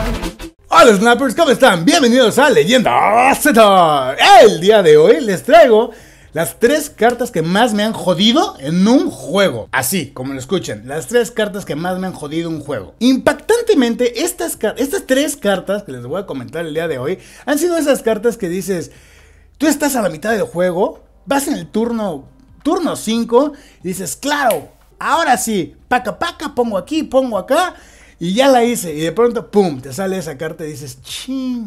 Hola Snappers, ¿cómo están? Bienvenidos a Leyenda Z. El día de hoy les traigo las 3 cartas que más me han jodido en un juego. Así, como lo escuchan, las 3 cartas que más me han jodido en un juego. Impactantemente, estas 3 cartas que les voy a comentar el día de hoy han sido esas cartas que dices, tú estás a la mitad del juego, vas en el turno 5 y dices, claro, ahora sí, paca, pongo aquí, pongo acá. Y ya la hice, y de pronto, pum, te sale esa carta y dices, ching,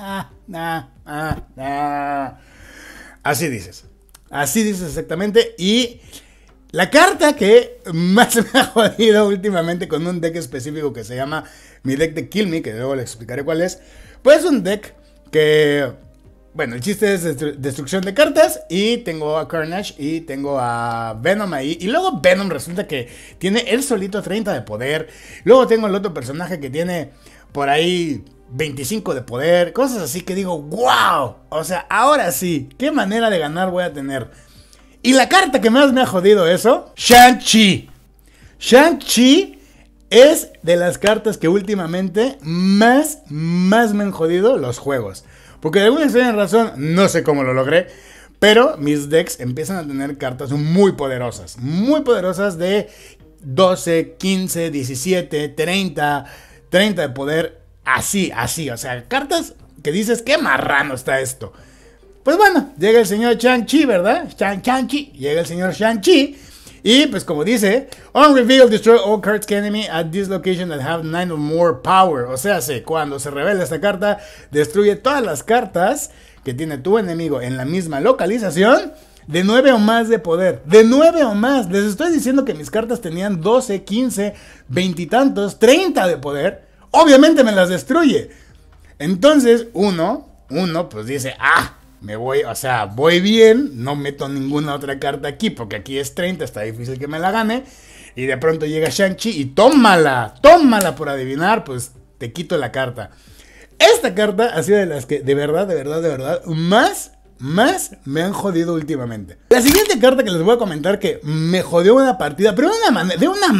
Así dices exactamente. Y la carta que más me ha jodido últimamente con un deck específico que se llama mi deck de Kill Me, que luego les explicaré cuál es. Pues es un deck que, bueno, el chiste es destrucción de cartas. Y tengo a Carnage y tengo a Venom ahí. Y luego Venom resulta que tiene él solito 30 de poder. Luego tengo el otro personaje que tiene por ahí 25 de poder. Cosas así que digo, wow. O sea, ahora sí, ¿qué manera de ganar voy a tener? Y la carta que más me ha jodido eso, Shang-Chi. Shang-Chi es de las cartas que últimamente más me han jodido los juegos. Porque de alguna extraña razón, no sé cómo lo logré, pero mis decks empiezan a tener cartas muy poderosas de 12, 15, 17, 30 de poder, así, o sea, cartas que dices, qué marrano está esto. Pues bueno, llega el señor Shang-Chi, ¿verdad? Shang-Chi, llega el señor Shang-Chi. Y pues como dice, on reveal, destroy all cards enemy at this location that have 9 or more power. O sea, cuando se revela esta carta, destruye todas las cartas que tiene tu enemigo en la misma localización de 9 o más de poder. De 9 o más. Les estoy diciendo que mis cartas tenían 12, 15, 20 y tantos, 30 de poder. Obviamente me las destruye. Entonces uno pues dice, me voy, o sea, voy bien, no meto ninguna otra carta aquí, porque aquí es 30, está difícil que me la gane. Y de pronto llega Shang-Chi y tómala por adivinar, pues te quito la carta. Esta carta ha sido de las que de verdad, más me han jodido últimamente. La siguiente carta que les voy a comentar que me jodió una partida, pero de una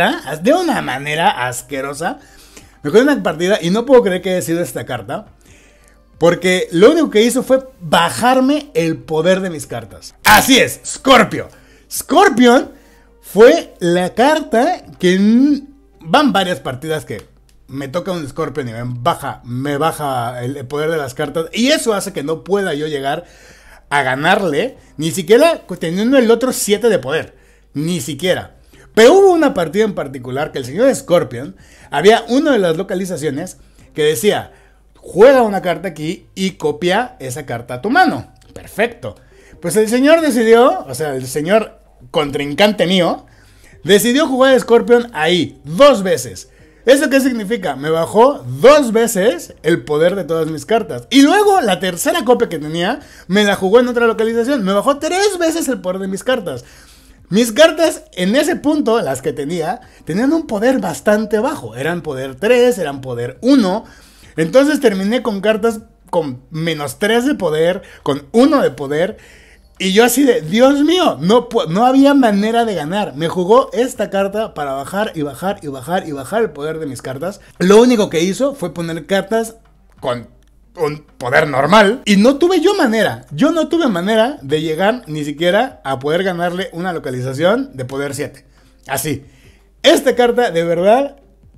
manera asquerosa. Me jodió una partida y no puedo creer que haya sido esta carta. Porque lo único que hizo fue bajarme el poder de mis cartas. Así es, Scorpion. Scorpion fue la carta que van varias partidas que me toca un Scorpion y me baja el poder de las cartas. Y eso hace que no pueda yo llegar a ganarle, ni siquiera teniendo el otro 7 de poder. Ni siquiera. Pero hubo una partida en particular que el señor Scorpion, había una de las localizaciones que decía, juega una carta aquí y copia esa carta a tu mano. Perfecto. Pues el señor decidió, o sea, el señor contrincante mío, decidió jugar Scorpion ahí 2 veces. ¿Eso qué significa? Me bajó 2 veces el poder de todas mis cartas. Y luego la tercera copia que tenía, me la jugó en otra localización. Me bajó 3 veces el poder de mis cartas. Mis cartas en ese punto, las que tenían un poder bastante bajo. Eran poder 3, eran poder 1. Entonces terminé con cartas con menos 3 de poder, con 1 de poder. Y yo así de, Dios mío, no había manera de ganar. Me jugó esta carta para bajar el poder de mis cartas. Lo único que hizo fue poner cartas con un poder normal. Y no tuve yo manera. Yo no tuve manera de llegar ni siquiera a poder ganarle una localización de poder 7. Así. Esta carta, de verdad...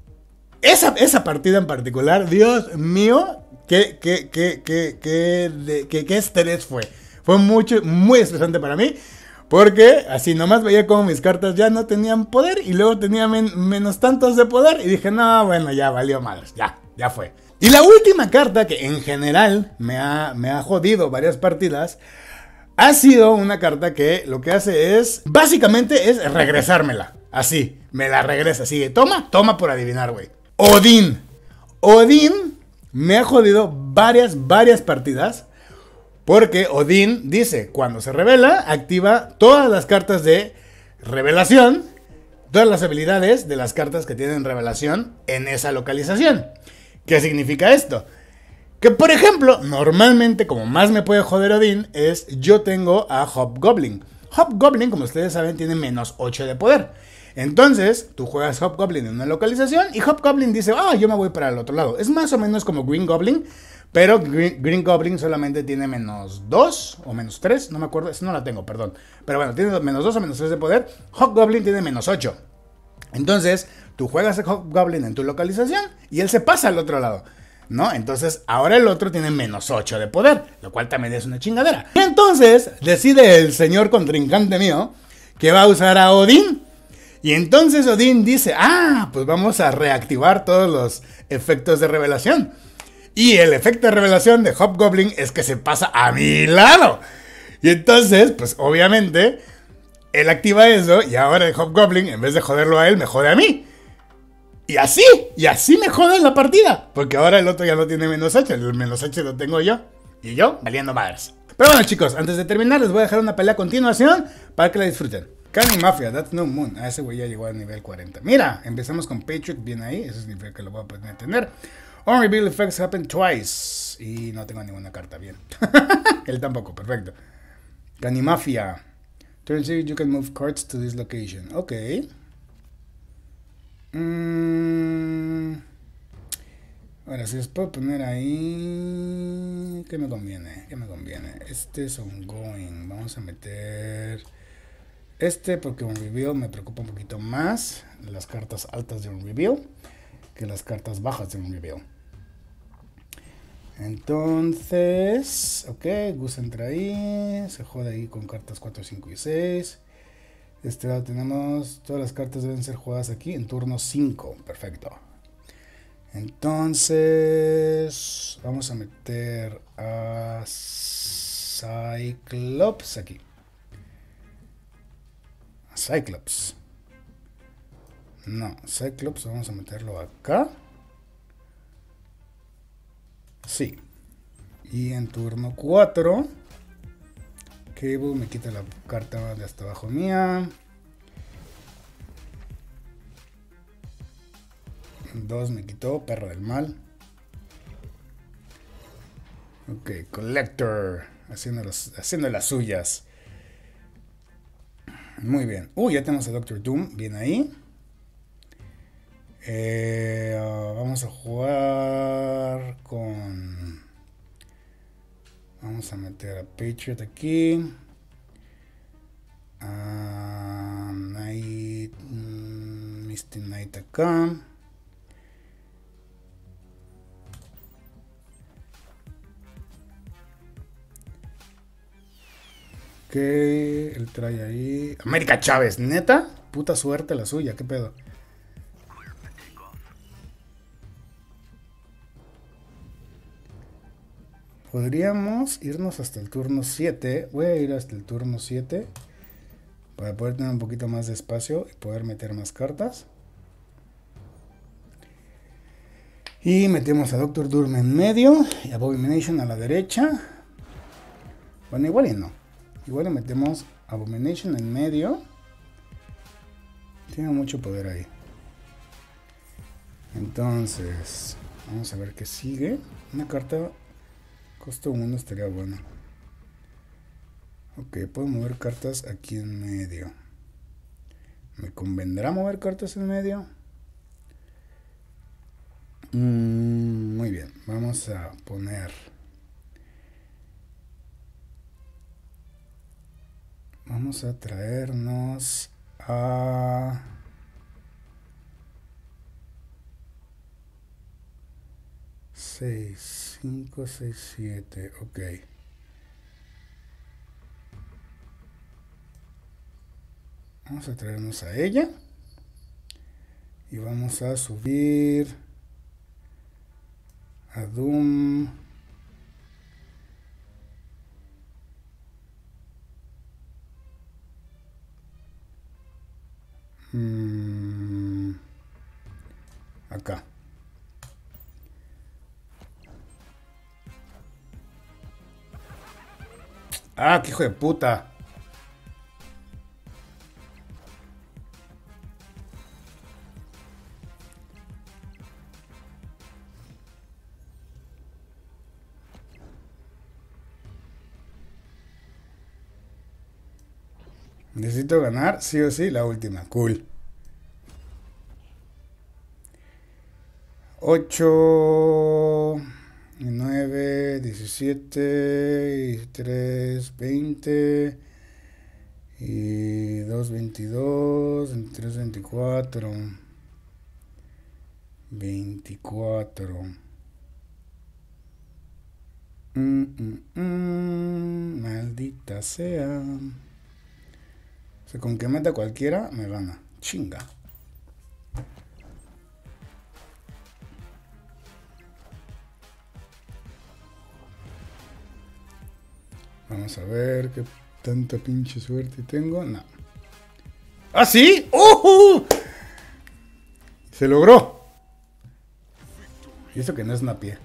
Esa partida en particular, Dios mío, qué estrés fue. Fue muy estresante para mí, porque así nomás veía como mis cartas ya no tenían poder y luego tenía menos tantos de poder y dije, no, bueno, ya valió madres, ya fue. Y la última carta que en general me ha jodido varias partidas, ha sido una carta que lo que hace es, básicamente es regresármela, así, me la regresa, así de toma por adivinar, güey. Odín me ha jodido varias partidas. Porque Odín dice, cuando se revela, activa todas las cartas de revelación, todas las habilidades de las cartas que tienen revelación en esa localización. ¿Qué significa esto? Que por ejemplo, normalmente como más me puede joder Odín es, yo tengo a Hobgoblin. Hobgoblin, como ustedes saben, tiene menos 8 de poder. Entonces, tú juegas Hobgoblin en una localización y Hobgoblin dice, yo me voy para el otro lado. Es más o menos como Green Goblin, pero Green Goblin solamente tiene -2 o -3, no me acuerdo, esa no la tengo, perdón. Pero bueno, tiene -2 o -3 de poder. Hobgoblin tiene -8. Entonces, tú juegas a Hobgoblin en tu localización y él se pasa al otro lado, ¿no? Entonces, ahora el otro tiene -8 de poder, lo cual también es una chingadera. Y entonces, decide el señor contrincante mío que va a usar a Odín. Y entonces Odín dice, pues vamos a reactivar todos los efectos de revelación. Y el efecto de revelación de Hobgoblin es que se pasa a mi lado. Y entonces, pues obviamente, él activa eso y ahora el Hobgoblin, en vez de joderlo a él, me jode a mí. Y así me jode en la partida. Porque ahora el otro ya no tiene -8, el -8 lo tengo yo. Y yo, valiendo madres. Pero bueno, chicos, antes de terminar, les voy a dejar una pelea a continuación para que la disfruten. Canny Mafia, That's No Moon. Ese güey ya llegó al nivel 40. Mira, empezamos con Patriot, bien ahí. Eso significa que lo voy a poder tener. On Reveal Effects Happen Twice. Y no tengo ninguna carta, bien. Él tampoco, perfecto. Canny Mafia. Turn 0, you can move cards to this location. Ok. Ahora, si les puedo poner ahí... ¿Qué me conviene? Este es ongoing. Vamos a meter... porque un reveal me preocupa un poquito más. Las cartas altas de un reveal que las cartas bajas de un reveal. Entonces, ok, Gus entra ahí. Se jode ahí con cartas 4, 5 y 6. De este lado tenemos... Todas las cartas deben ser jugadas aquí en turno 5. Perfecto. Entonces, vamos a meter a Cyclops aquí. Cyclops. No, Cyclops vamos a meterlo acá. Sí. Y en turno 4, Cable me quita la carta de hasta abajo mía. 2 me quitó, perro del mal. Ok, Collector. Haciendo las suyas. Muy bien. Ya tenemos a Doctor Doom. Bien ahí. Vamos a jugar con... Vamos a meter a Patriot aquí. Misty Knight acá. Que él trae ahí... América Chávez, ¿neta? Puta suerte la suya, ¿qué pedo? Podríamos irnos hasta el turno 7. Voy a ir hasta el turno 7 para poder tener un poquito más de espacio y poder meter más cartas. Y metemos a Doctor Doom en medio y Abomination a la derecha. Bueno, igual y no. Igual le metemos Abomination en medio. Tiene mucho poder ahí. Entonces, vamos a ver qué sigue. Una carta costo 1 estaría bueno. Ok, puedo mover cartas aquí en medio. ¿Me convendrá mover cartas en medio? Muy bien, vamos a poner... Vamos a traernos a... 6, 5, 6, 7, ok. Vamos a traernos a ella. Y vamos a subir a Doom. Acá. ¡Qué hijo de puta! Necesito ganar, sí o sí, la última. Cool. 8, 9, 17, y 3, 20, y 2, 22, 23, 24, 24. Maldita sea. O sea, con que meta cualquiera me gana. Chinga. Vamos a ver qué tanta pinche suerte tengo. No. ¿Ah, sí? Se logró. Y eso que no es una pie.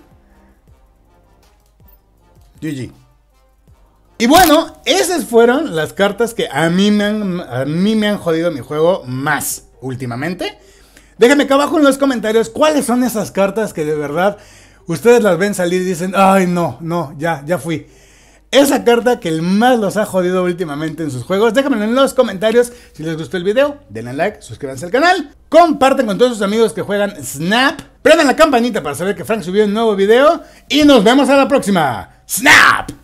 GG. Y bueno, esas fueron las cartas que a mí me han jodido mi juego más últimamente. Déjenme acá abajo en los comentarios cuáles son esas cartas que de verdad ustedes las ven salir y dicen, ay no, ya fui. Esa carta que más los ha jodido últimamente en sus juegos, déjenmelo en los comentarios. Si les gustó el video, denle like, suscríbanse al canal, comparten con todos sus amigos que juegan Snap, prendan la campanita para saber que Frank subió un nuevo video y nos vemos a la próxima. ¡Snap!